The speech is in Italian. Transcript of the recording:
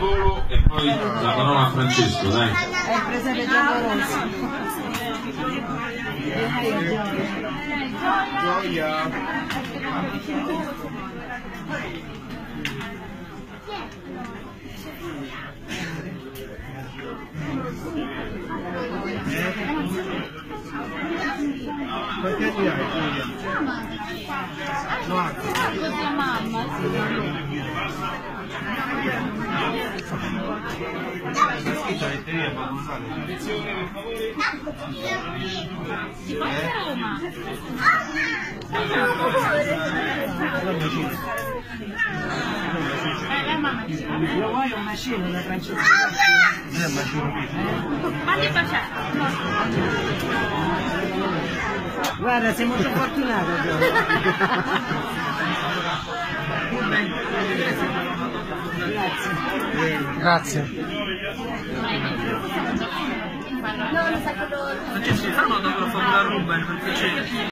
volo e poi la parola a Francesco, dai. È il presepe Giallorosso. Gioia. Quanti anni hai, Giulia? Guarda. Così a mamma, sì. Scritto letteria, ma non sale. Ti porta a Roma? La mamma dice. Lo vuoi un macino da Francesco? Non è macino Quanti baciati? Guarda, sei molto fortunato. Grazie. Grazie. No, lo sa quello... Francesco, fanno una fotografia Ruben per piacere.